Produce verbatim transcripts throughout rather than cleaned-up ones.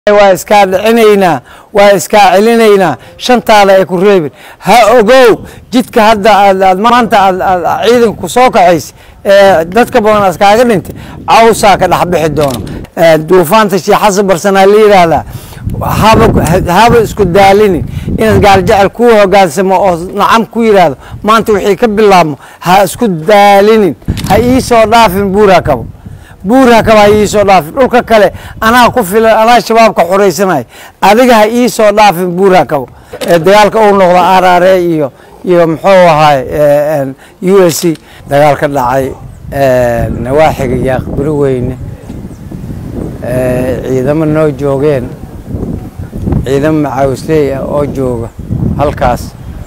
waa iska dhicinayna waa iska celinayna shantaada ay ku reebin ha ogow jidka hadda aad maanta ciidan ku soo kacays ee dadka badan askaaga dhintay cawsa ka dhaxbixi doono duufaanta Sheekh Xasan Barsana leeyahay haba haba isku daalin in gaar jecel ku hogaansamo oo nacam ku yiraahdo maanta wixii ka bilaabmo ha isku daalin ha ii soo dhaafin buura kabo buura kaba ii soo dhaafin dhulka kale anaa ku filan anaa shabaabka xoreysanay adiga ha ii soo dhaafin buura kabo dagaalka uu noqdo R R A iyo iyo muxuu ahay U S C dagaalka dhacay nawaaxiga yaaq bari weyne ciidamo noo joogeen ciidamo macaawisley oo jooga halkaas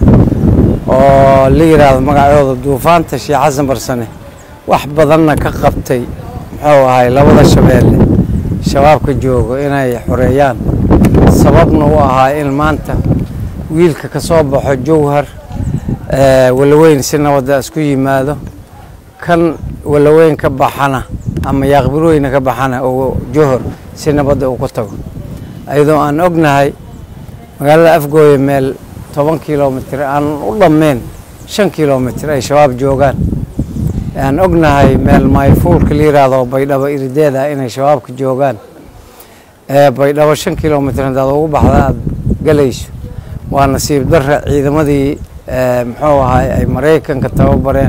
oo la yiraahdo magacooda duufaanta Sheekh Xasan Barsane wax badanna ka qabtay muxuu ahay labada shabeelle shabaabka joogo inay xoreeyaan sababna u ahaa in maanta wiilka ka soo baxo Jowhar ee walaweyn si nabad isku yimaado kan walaweyn ka baxana ama yaaqbiroyna ka baxana oo Jowhar si nabad uu ku tago ayadoo aan ognahay magaalada Afgooye meel toban kiiloomitir aan u dhameen shan kiiloomitir ay shabaab joogaan aan ognahay meel mayfuul kaliiraado baydhabo irideeda inay shabaabka joogaan ee baydhabo shan kiiloomitir inta ugu baxda galayso waa nasiib darra ciidamadii muxuu ahay ay Mareykanka tababareen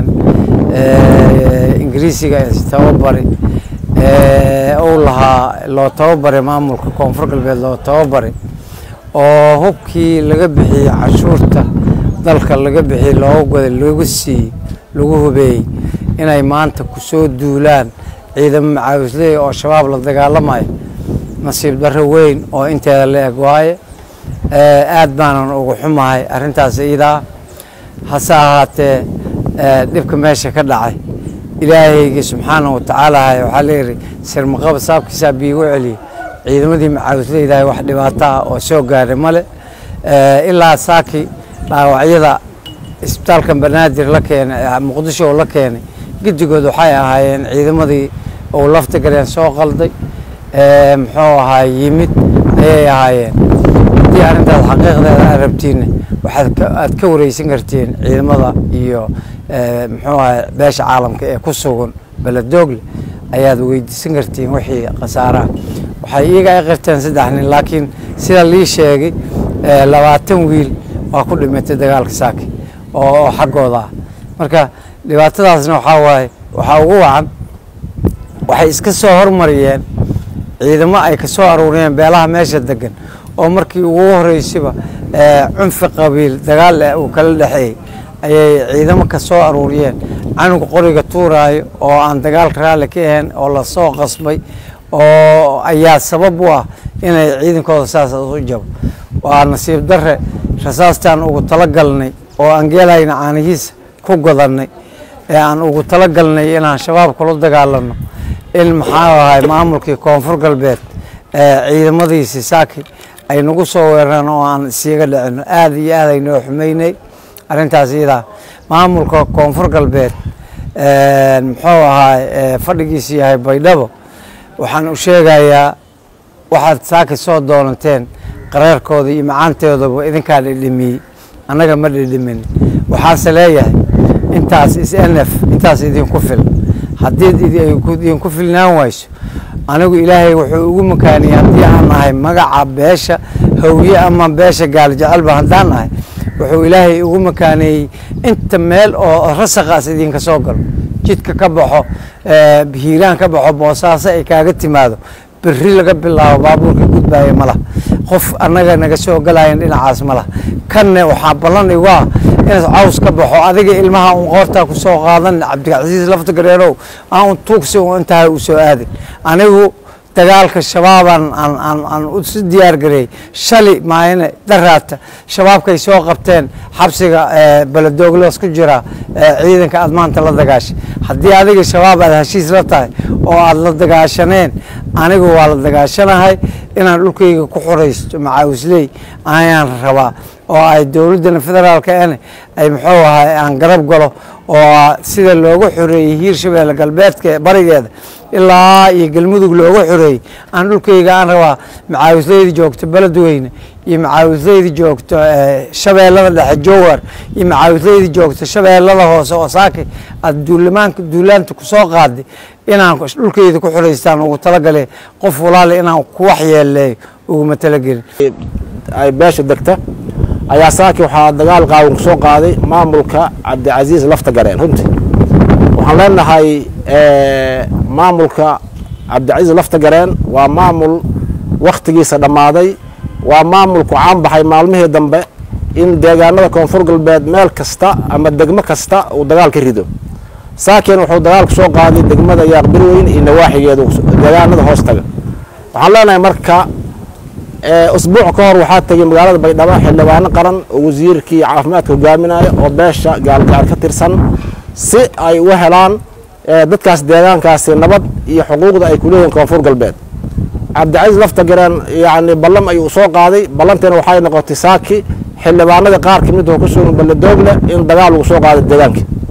ee Ingiriisiga ay tababareen ee oo laha loo tababaray maamulka koonfur galbeed loo tababaray oo hubkii laga bixiyay cashuurta dalka laga bixiyay loo goday lagu sii lagu hubeeyay inay maanta ku soo duulaan ciidamo macaawisley oo shabaab la dagaalamay nasiib darro weyn oo inteeda la eg waaye ee aad baanan ugu xumahay arintaas iyada hase ahaatee dhibka meesha ka dhacay ilaahay subxaanahu wa ta'ala waxa leeyahay sir maqab saabkiisa biigu celi ciidamadii macaawisleyda wax dhibaato oo soo gaaray male ilaa saaki dhaawacyada isbitaalka Banaadir la keenay Muqdisho la keenay gidigood waxay ahaayeen ciidamadii oo lafta galeen soo qalday ee muxuu ahaa yimid ay ahaayeen hadii arintaas xaqiiqdeeda arabtiin waxaad aad ka wareysan kartiin ciidamada iyo muxuu ahaa beesha caalamka ee ku sugan baladogle ayaad weydiisan kartiin wixii khasaaraha waxay iyaga ay qirteen saddex nin laakiin sida lii sheegay labaatan wiil waa ku dhimatay dagaalka saaki oo xaqooda marka dhibaatadaasna waxa waaye waxa ugu wacan waxay iska soo hormariyeen ciidamo ay ka soo aruuriyeen beelaha meesha degan oo markii ugu horeysayba ee cunfi qabiil dagaal uu kala dhaxay ayay ciidamo ka soo aruuriyeen anigu qoriga tuuraayo oo aan dagaal raali ka ahayn oo la soo qasbay oo ayaa sabab u ah inay ciidankooda saas u jabo waa nasiib darre rasaastan ugu tala galnay oo aan geelayna caanihiisa ku godanay ee aan ugu tala galnay inaan shabaab kula dagaalano in maxaa ahay maamulkii koonfur galbeed ee ciidamadiisa saaki ay nagu soo weerareen oo aan siiga dhicin aad iyo aad ay noo xumeynay arintaas iyada maamulka koonfur galbeed ee muxuu ahay fadhigiisa yahay baydhabo waxaan u sheegayaa waxaad saaki soo doonteen qaraarkooda iyo macaanteedaba idinka dhimiyay anaga ma dhimin waxaan leeyahay intaas is N F intaas idin ku fil hadii idin ku filnaan wayso anigu ilaahay wuxuu ugu makaaniyay hadii aan ahay magaca beesha hawiye ama beesha gaal jecel baan hadaan ahay wuxuu ilaahay ugu makaaniyay inta meel oo rasaqaas idin ka soo galo jidka ka baxo ee hiiraan ka baxo boosaaso ay kaaga timaado bari laga bilaabo baabuurka gudbaayo mala qof anaga naga soo galayeen dhinacaas mala kanne waxa balan igu ah in caws ka baxo adiga ilmaha uu qoorta ku soo qaadan Cabdicasiis lafta gareerow aan tuugsi oo inta uu soo aaday anigu dagaalka shabaaban aan aan aan u si diyaar garay shali maayna daraata shabaabka ay soo qabteen xabsiga baladogle isku jira ciidanka aad maanta la dagaashay hadii adiga shabaab aad heshiis la tahay oo aad la dagaashaneen anigu waa la dagaashanahay inaan dhulkayga ku xoreysto macaawisley ayaan rabaa oo ay dawladda federaalka ay muxuu ahay aan garab galo oo sida loogu xoreeyay Hiirshabeelle galbeedka barigeeda ilaa iyo galmudug looga xoreeyey aan dhulkayga aan rabaa macaawislayda joogto beledweyne iyo macaawislayda joogto shabeellada dhexe jowhar iyo macaawislayda joogto shabeellada hoose oo saaki aad duulimaanka duulaanta ku soo qaaday inaan dhulkayda ku xoreystaan ugu talagalay qof walaale inaan ku waxyeeleeyo uguma talagelin ay beesha degta ayaa saaki waxaa dagaal qaawan ku soo qaaday maamulka Cabdicasiis Laftagareen runtii waxaan leenahay maamulka Cabdicasiis Laftagareen waa maamul waqtigiisa dhamaaday waa maamul ku caan baxay maalmihii dambe in deegaanada koonfur galbeed meel kasta ama degmo kasta uu dagaal ka rido saakin wuxuu dagaal ku soo qaaday degmada Yaaqbirweyn iyo nawaaxigeeda deegaanada hoostaga waxaan leenahay marka أسبوع كهر وحتى مقالة بيضاء حلوان قرن وزير كي عافمات وجامنا أو باشا قال قال كتير سن سي أي وهلان ضد كاس ديران كاس النبض يحقوق ذا يكونون كونفور قلبات عبد العزيز لفتقران يعني بلم أي أسوق هذه بلمتنا وحي نقطة ساكي حلوان ذا قار كميته وكسر بالدولة إن دجال وسوق هذا الديران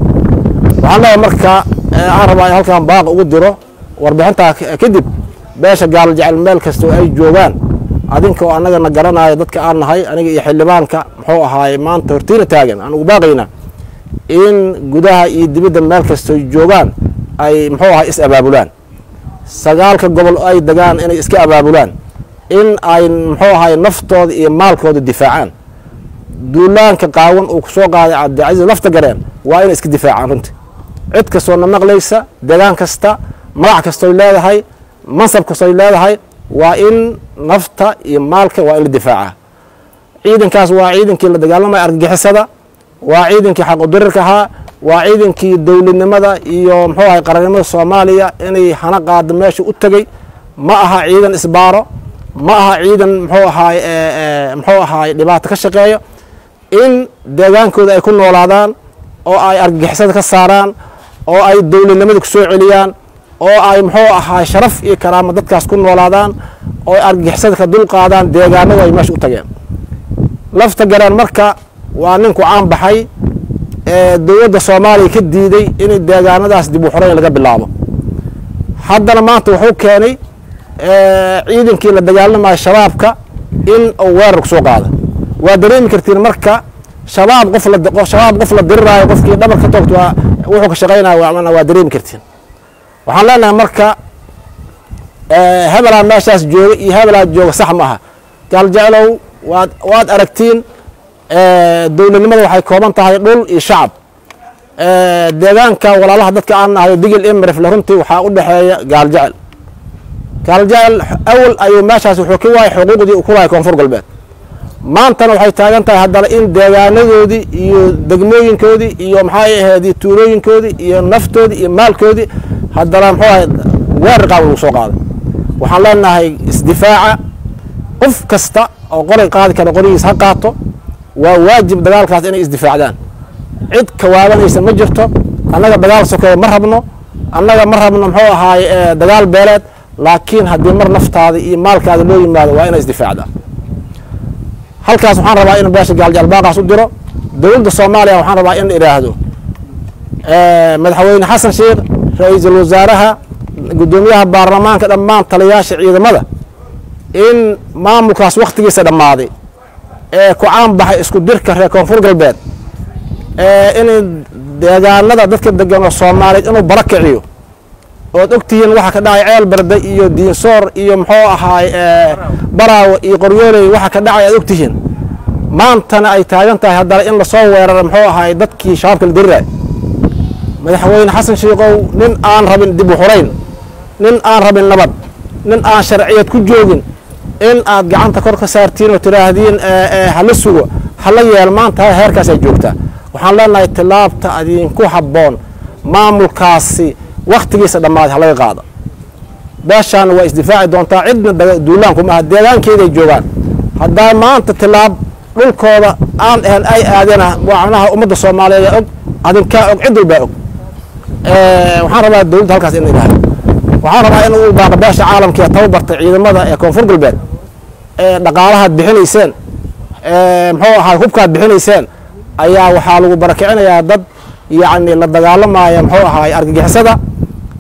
وعنا مركا عرب هل كان باق ودره واربعين كذب باشا قال جعل مال كستو أي جوان adinka anaga na garanayo dadka aan nahay aniga iyo xildhibaanka muxuu ahaay maanta hortiina taagan aan ugu baaqayna in gudaha iyo dibadda meel kasta joogaan ay muxuu ahaay is abaabulaan sagaalka gobol ay dagaan inay iska abaabulaan in ay muxuu ahaay naftooda iyo maalkooda difaacaan duulaanka qaawan uu ku soo qaaday Cabdicasiis Laftagareen waa in iska difaacaan runtii cid kastoo na maqlaysa deegaan kasta magac kastoo leedahay mansab kastoo leedahay waa in nafta iyo maalka waa in la difaaca ciidankaas waa ciidankii la dagaalamay argagixisada waa ciidankii xaq u dirirka ahaa waa ciidankii dowladnimada iyo muxuu ahay qarannimada Soomaaliya inay hana qaado meesha u tagay ma aha ciidan isbaaro ma aha ciidan muxuu ahay muxuu ahay dhibaato ka shaqeeyo in deegaankooda ay ku noolaadaan oo ay argagixisada ka saaraan oo ay dowladnimada ku soo celiyaan oo ay muxuu ahaa sharaf iyo karaamo dadkaas ku noolaadaan oo argagixisada ka dul qaadaan deegaanada ay meesha u tageen Laftagareen marka waa ninku caan baxay ee dowladda Soomaaliya ka diiday in deegaanadaas dib u xoreyn laga bilaabo haddana maanta wuxuu keenay ee ciidankii la dagaalamay shabaabka in uu weerar ku soo qaado waa dareemi kartiin marka shabaab qof la qof shabaab qof la diraayo qofkii dhabar ka toogto wuxuu ka shaqeynayaa waa dareemi kartiin waxaan leenahay marka hebelaa meeshaas jooga iyo hebelaa jooga sax maaha gaal jeclow waad waad aragtiin dowladnimada waxay kooban tahay dhul iyo shacab deegaanka walaalaha dadka aan nahay digil imrif la runtii waxaa u dhaxeeya gaal jecel gaal jecel awal ayuu meeshaas wuxuu ka waayay xuquuqdii uu ku lahay koonfur galbeed maantana waxay taagan tahay haddana in deegaanadoodii iyo degmooyinkoodii iyo maxay ahayd tuulooyinkoodii iyo naftoodii iyo maalkoodii haddana muxuu ahay weerar qaawan uu soo qaaday waxaan leenahay isdifaaca qof kasta oo qoray qaadi kara qorigiis ha qaato waa waajib dagaalkaas inay isdifaacdaan cid ka waabanaysa ma jirto annaga dagaal sokeeyo ma rabno annaga ma rabno muxuu ahaay dagaal beeleed laakiin haddii mar naftaada iyo maalkaada loo yimaado waa inay isdifaacdaan halkaas waxaan rabaa in beesha gaaljecel baaqaas u diro dowladda Soomaaliya waxaan rabaa in iraahdo madaxweyne xasan sheekh ra'iisul wasaaraha gudoomiyaha baarlamaanka dhammaan taliyaasha ciidamada in maamulkaas waqtigiisa dhamaaday ee ku caan baxay isku dirka reer koonfur galbeed ee in deegaanada dadka degan oo Soomaaliyeed inuu barakiciyo oo ogtihiin waxa ka dhacay ceel barday iyo diinsoor iyo muxuu ahaay baraawo iyo qoryooley waxa ka dhacay aad ogtihiin maantana ay taagan tahay haddana in la soo weeraro muxuu ahaay dadkii shabaabka la diray madaxweyne xasan sheekhow nin aan rabin dib u xoreyn nin aan rabin nabad nin aan sharciyad ku joogin in aad gacanta kor ka saartiin oo tiraahdeen hala sugo hala yeel maanta heerkaas ay joogtaa waxaan leenahay tilaabta adinku habboon maamulkaasi waqtigiisa dhammaad ha laga qaado beeshaan waa isdifaaci doontaa cidna duulaan kuma deegaankeeda ay joogaan haddaa maanta tilaab dhulkooda aan ahan ay aadana macnaha ummadda Soomaaliyeed og adinka og cid walba og waxaan rabaa dowladda halkaas in ilaaliyo waxaan rabaa in uu baaqo beesha caalamka ee tababarta ciidamada ee koonfur galbeed ee dhaqaalaha bixinayseen ee muxuu ahaa hubkaad bixinayseen ayaa waxaa lagu barakicinayaa dad yacni la dagaalamaya muxuu ahaa argagixisada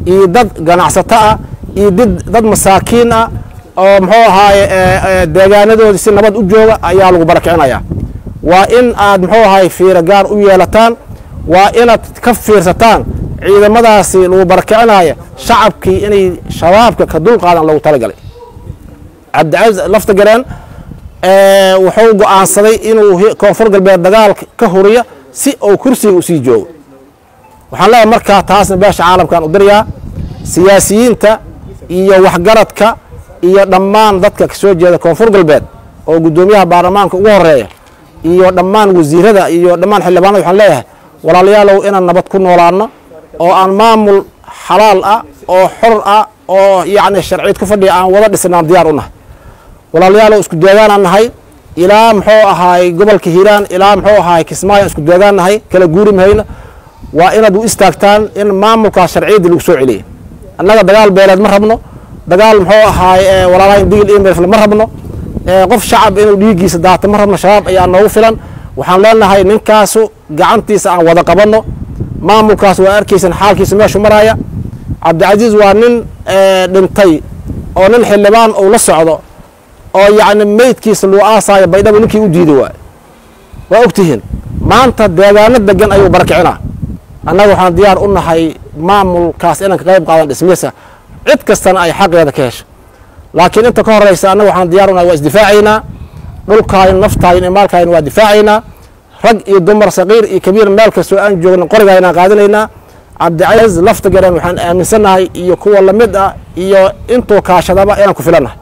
iyo dad ganacsato ah iyo dad masaakiin ah oo muxuu ahaaye deegaanadoodii si nabad u jooga ayaa lagu barakicinayaa. waa in aad muxuu ahaaye fiiro gaar u yeelataan, waa inaad ka fiirsataan ciidamadaasi lagu barakicinaya shacabkii inay shabaabka ka dulqaadan lagu talagalay. cabdicasiis laftagareen wuxuu go'aansaday inuu koonfur galbeed dagaal ka huriyo si uu kursiga usii joogo. waxaan leeyahay markaa taasna beesha caalamkan u dirayaa siyaasiyiinta iyo waxgaradka iyo dhammaan dadka ka soo jeeda koonfur galbeed oo guddoomiyaha baarlamaanka ugu horeeya iyo dhammaan wasiirada iyo dhammaan xildhibaanada. waxaan leeyahay walaalayaalow inaan nabad ku noolaano oo aan maamul xalaal ah oo xor ah oo yacni sharciid ku fadhiya aan wada dhisnaan diyaar u nahay. walaalayaalow isku deegaanaan nahay ilaa muxuu ahaay gobolka hiiraan ilaa muxuu ahaay kismaayo isku deegaan nahay, kala guuri mahayna. waa inaad u istaagtaan in maamulkaas sharciyadii lagu soo celiyey. annaga dagaal beeleed ma rabno, dagaal muxuu ahaay walaalahayn digil iyo meelfle ma rabno, qof shacab inuu dhiiggiisa daato ma rabno. shabaab ayaa noogu filan. waxaan leenahay ninkaasu gacantiisa aan wada qabanno. maamulkaas waa arkaysan xaalkiisa meeshu maraya. cabdicasiis waa nin dhintay oo nin xildhibaan uu la socdo oo yacni meydkiisa luu aasaayo baydhabo ninkii u diiday waay. waa ogtihiin maanta deegaano degan ayuu barakicinaa. annaga waxaan diyaar u nahay maamulkaas inaan ka qayb qaadan dhismihiisa, cid kastana ay xaqeeda ka hesho. laakiin inta ka horeysa annaga waxaan diyaar u nahay waa isdifaacaynaa. dhulkaayn naftaayn iyo maalkaayn waa difaacaynaa. rag iyo dumar saqiir iyo kabiir meel kastoo aan joogna qorigaynaan qaadanaynaa. cabdicasiis laftagareen waxaan aaminsannahay iyo kuwa lamid ah iyo intuu kaashadaba inaan ku filannahay.